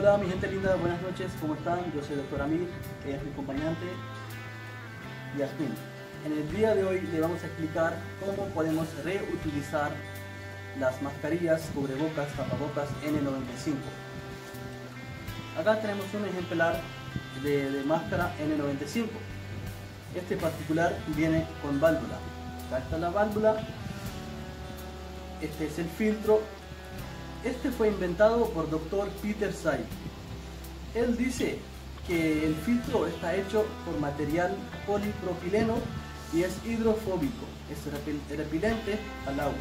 Hola mi gente linda, buenas noches, ¿cómo están? Yo soy el Dr. Amir, ella es mi acompañante Yasmin. En el día de hoy le vamos a explicar cómo podemos reutilizar las mascarillas, cubrebocas, tapabocas N95. Acá tenemos un ejemplar de máscara N95. Este particular viene con válvula. Acá está la válvula. Este es el filtro. Este fue inventado por Dr. Peter Say. Él dice que el filtro está hecho por material polipropileno y es hidrofóbico, es repelente al agua.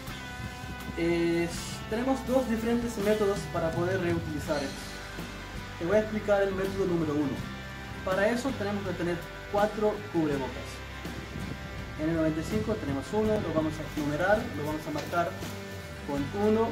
Tenemos dos diferentes métodos para poder reutilizar esto. Te voy a explicar el método número 1. Para eso tenemos que tener 4 cubrebocas. En el 95 tenemos uno, lo vamos a numerar, lo vamos a marcar con 1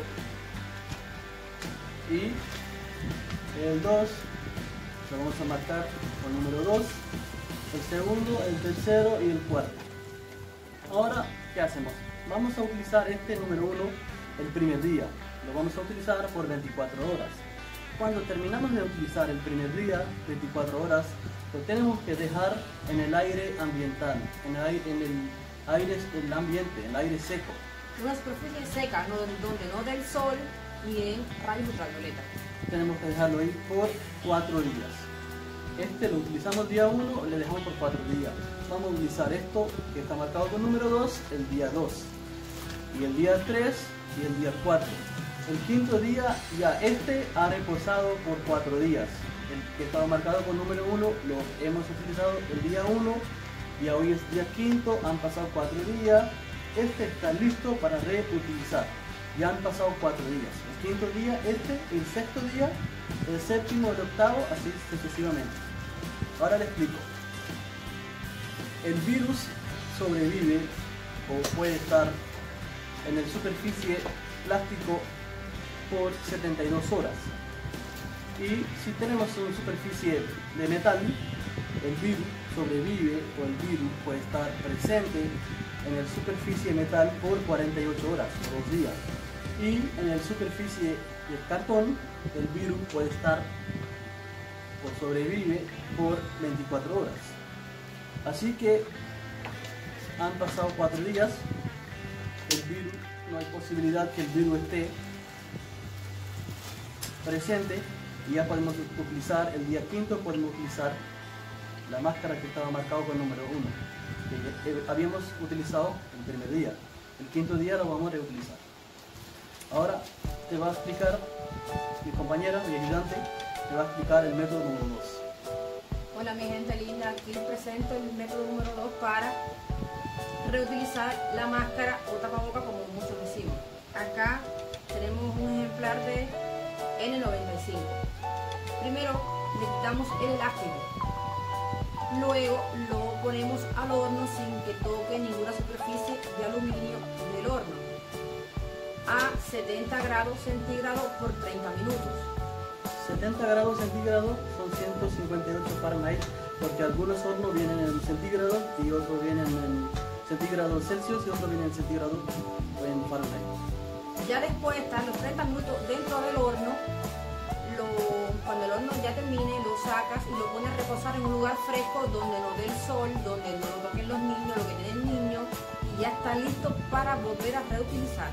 y el 2 lo vamos a marcar con número 2, el segundo, el tercero y el cuarto. Ahora, ¿qué hacemos? Vamos a utilizar este número 1 el primer día, lo vamos a utilizar por 24 horas. Cuando terminamos de utilizar el primer día, 24 horas, lo tenemos que dejar en el aire ambiental, en el ambiente, en el aire seco. Una superficie seca, donde no del sol y en rayos ultravioleta. Tenemos que dejarlo ahí por 4 días. Este lo utilizamos día 1, le dejamos por 4 días. Vamos a utilizar esto que está marcado con número 2, el día 2. Y el día 3 y el día 4. El quinto día ya este ha reposado por 4 días. El que estaba marcado con número 1 lo hemos utilizado el día 1 y hoy es día quinto, han pasado 4 días. Este está listo para reutilizar. Ya han pasado 4 días. El quinto día, el sexto día, el séptimo, el octavo, así sucesivamente. Ahora le explico. El virus sobrevive o puede estar en la superficie plástico por 72 horas. Y si tenemos una superficie de metal, el virus sobrevive o el virus puede estar presente en la superficie de metal por 48 horas o 2 días. Y en la superficie de cartón, el virus puede estar o sobrevive por 24 horas. Así que han pasado 4 días, el virus, no hay posibilidad que el virus esté presente y ya podemos utilizar el día quinto, podemos utilizar la máscara que estaba marcado con el número 1, que habíamos utilizado el primer día. El quinto día lo vamos a reutilizar. Ahora te va a explicar mi compañera, mi ayudante, te va a explicar el método número 2. Hola mi gente linda, aquí les presento el método número 2 para reutilizar la máscara o tapaboca como muchos decimos. Acá tenemos un ejemplar de N95. Primero le quitamos el elástico, luego lo ponemos al horno sin que toque ninguna superficie de aluminio del horno a 70 grados centígrados por 30 minutos. 70 grados centígrados son 158 Fahrenheit, porque algunos hornos vienen en centígrados y otros vienen en centígrados Celsius y otros vienen en centígrados en Fahrenheit. Ya después están los 30 minutos dentro del horno. Cuando el horno ya termine, lo sacas y lo pones a reposar en un lugar fresco donde no dé el sol, donde no lo toquen los niños, lo que tienen niños, y ya está listo para volver a reutilizar.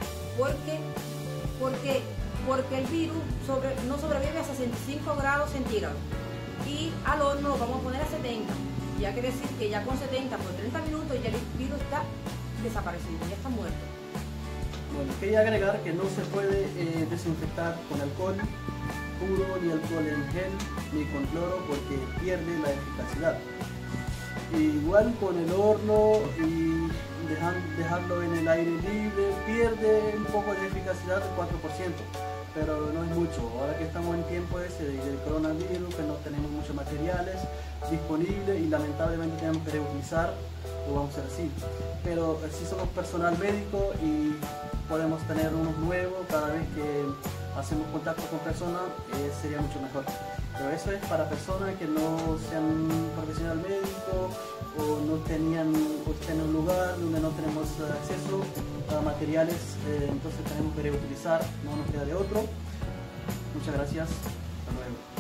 Porque el virus no sobrevive a 65 grados centígrados y al horno lo vamos a poner a 70. Ya quiere decir que ya con 70 por 30 minutos ya el virus está desaparecido, ya está muerto. Bueno, quería agregar que no se puede desinfectar con alcohol puro, ni alcohol en gel, ni con cloro, porque pierde la eficacia. Igual con el horno y dejarlo en el aire libre, pierde un poco de eficacia del 4%, pero no es mucho. Ahora que estamos en tiempo ese del coronavirus, que no tenemos muchos materiales disponibles y lamentablemente tenemos que reutilizar, lo vamos a hacer así. Pero si somos personal médico y podemos tener unos nuevos cada vez que hacemos contacto con personas, sería mucho mejor. Pero eso es para personas que no sean profesional médico o no tenían en un lugar donde no tenemos acceso a materiales, entonces tenemos que reutilizar, no nos queda de otro. Muchas gracias. luego.